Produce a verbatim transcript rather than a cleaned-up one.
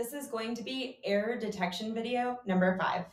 This is going to be error detection video number five.